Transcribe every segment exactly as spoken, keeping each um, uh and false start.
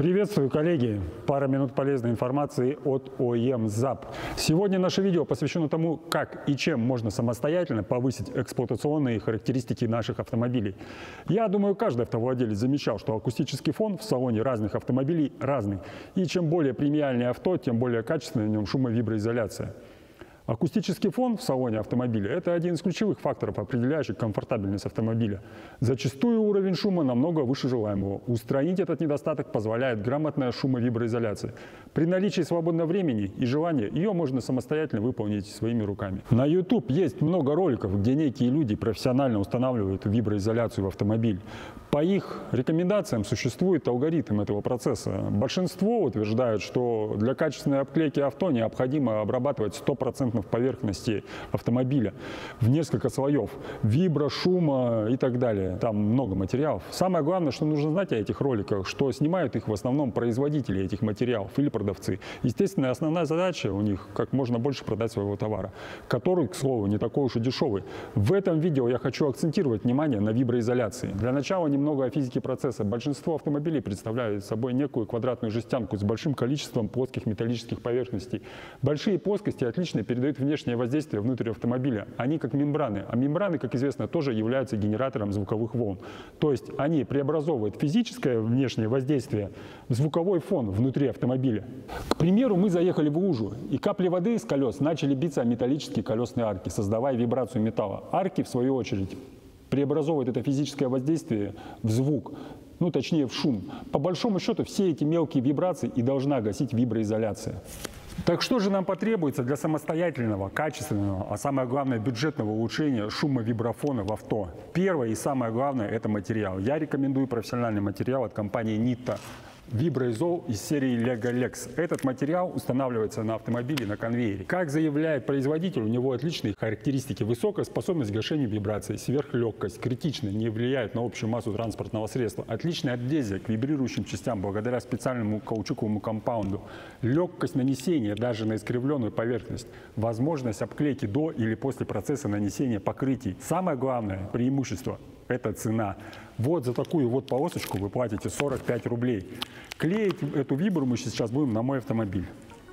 Приветствую, коллеги! Пара минут полезной информации от о е эм ЗАП. Сегодня наше видео посвящено тому, как и чем можно самостоятельно повысить эксплуатационные характеристики наших автомобилей. Я думаю, каждый автовладелец замечал, что акустический фон в салоне разных автомобилей разный. И чем более премиальное авто, тем более качественная в нем шумовиброизоляция. Акустический фон в салоне автомобиля – это один из ключевых факторов, определяющих комфортабельность автомобиля. Зачастую уровень шума намного выше желаемого. Устранить этот недостаток позволяет грамотная шумовиброизоляция. При наличии свободного времени и желания ее можно самостоятельно выполнить своими руками. На YouTube есть много роликов, где некие люди профессионально устанавливают виброизоляцию в автомобиль. По их рекомендациям существует алгоритм этого процесса. Большинство утверждают, что для качественной обклейки авто необходимо обрабатывать сто процентов поверхности автомобиля в несколько слоев вибро, шума и так далее. Там много материалов. Самое главное, что нужно знать о этих роликах, что снимают их в основном производители этих материалов или продавцы. Естественно, основная задача у них как можно больше продать своего товара, который, к слову, не такой уж и дешевый. В этом видео я хочу акцентировать внимание на виброизоляции. Для начала немного о физике процесса. Большинство автомобилей представляют собой некую квадратную жестянку с большим количеством плоских металлических поверхностей. Большие плоскости отлично передают внешнее воздействие внутрь автомобиля. Они как мембраны, а мембраны, как известно, тоже являются генератором звуковых волн. То есть они преобразовывают физическое внешнее воздействие в звуковой фон внутри автомобиля. К примеру, мы заехали в лужу, и капли воды из колес начали биться о металлические колесные арки, создавая вибрацию металла. Арки, в свою очередь, преобразовывают это физическое воздействие в звук, ну точнее в шум. По большому счету все эти мелкие вибрации и должна гасить виброизоляция. Так что же нам потребуется для самостоятельного, качественного, а самое главное бюджетного улучшения шума вибрафона в авто? Первое и самое главное – это материал. Я рекомендую профессиональный материал от компании Nitto. Виброизол из серии Legolex. Этот материал устанавливается на автомобиле на конвейере. Как заявляет производитель, у него отличные характеристики. Высокая способность к гашению вибраций, сверхлегкость, критично, не влияет на общую массу транспортного средства. Отличная адгезия к вибрирующим частям благодаря специальному каучуковому компаунду. Легкость нанесения даже на искривленную поверхность. Возможность обклейки до или после процесса нанесения покрытий. Самое главное преимущество – это цена. Вот за такую вот полосочку вы платите сорок пять рублей. Клеить эту вибру мы сейчас будем на мой автомобиль.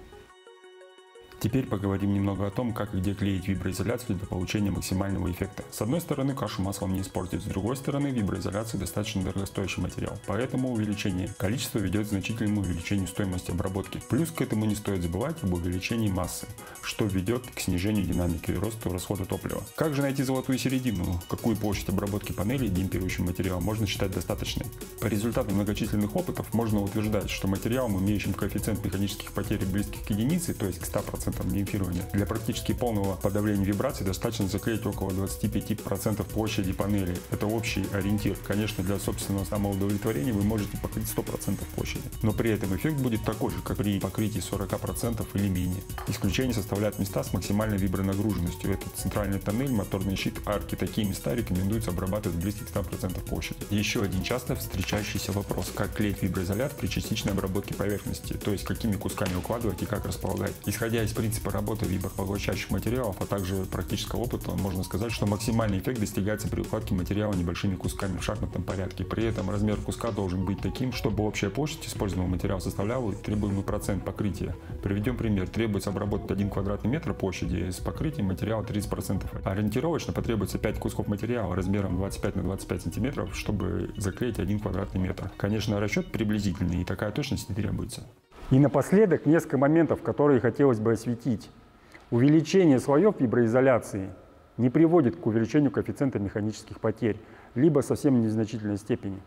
Теперь поговорим немного о том, как и где клеить виброизоляцию для получения максимального эффекта. С одной стороны, кашу маслом не испортить, с другой стороны, виброизоляция достаточно дорогостоящий материал, поэтому увеличение количества ведет к значительному увеличению стоимости обработки. Плюс к этому не стоит забывать об увеличении массы, что ведет к снижению динамики и росту расхода топлива. Как же найти золотую середину? Какую площадь обработки панелей демпфирующим материалом можно считать достаточной? По результатам многочисленных опытов можно утверждать, что материалом, имеющим коэффициент механических потерь близких к единице, то есть к ста процентам, демпфирования. Для практически полного подавления вибраций достаточно заклеить около двадцати пяти процентов площади панели. Это общий ориентир. Конечно, для собственного самоудовлетворения вы можете покрыть сто процентов площади. Но при этом эффект будет такой же, как при покрытии сорока процентов или менее. Исключение составляют места с максимальной вибронагруженностью. Это центральный тоннель, моторный щит, арки. Такие места рекомендуется обрабатывать близко к ста процентам площади. Еще один часто встречающийся вопрос: как клеить виброизолят при частичной обработке поверхности, то есть какими кусками укладывать и как располагать. Исходя из принципа работы вибропоглощающих материалов, а также практического опыта, можно сказать, что максимальный эффект достигается при укладке материала небольшими кусками в шахматном порядке. При этом размер куска должен быть таким, чтобы общая площадь используемого материала составляла требуемый процент покрытия. Приведем пример. Требуется обработать один квадратный метр площади с покрытием материала тридцать процентов. Ориентировочно потребуется пять кусков материала размером двадцать пять на двадцать пять сантиметров, чтобы заклеить один квадратный метр. Конечно, расчет приблизительный, и такая точность не требуется. И напоследок несколько моментов, которые хотелось бы осветить. Увеличение слоев виброизоляции не приводит к увеличению коэффициента механических потерь, либо совсем в незначительной степени.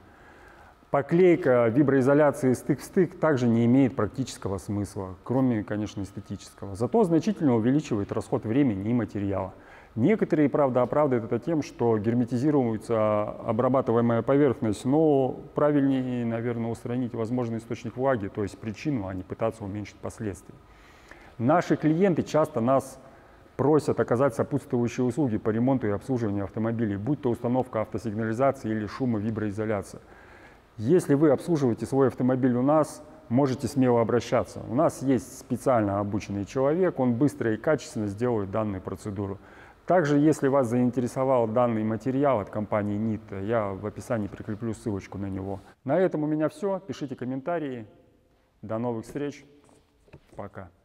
Поклейка виброизоляции стык в стык также не имеет практического смысла, кроме, конечно, эстетического. Зато значительно увеличивает расход времени и материала. Некоторые, правда, оправдывают это тем, что герметизируется обрабатываемая поверхность, но правильнее, наверное, устранить возможный источник влаги, то есть причину, а не пытаться уменьшить последствия. Наши клиенты часто нас просят оказать сопутствующие услуги по ремонту и обслуживанию автомобилей, будь то установка автосигнализации или шумовиброизоляция. Если вы обслуживаете свой автомобиль у нас, можете смело обращаться. У нас есть специально обученный человек, он быстро и качественно сделает данную процедуру. Также, если вас заинтересовал данный материал от компании эн и тэ, я в описании прикреплю ссылочку на него. На этом у меня все. Пишите комментарии. До новых встреч. Пока.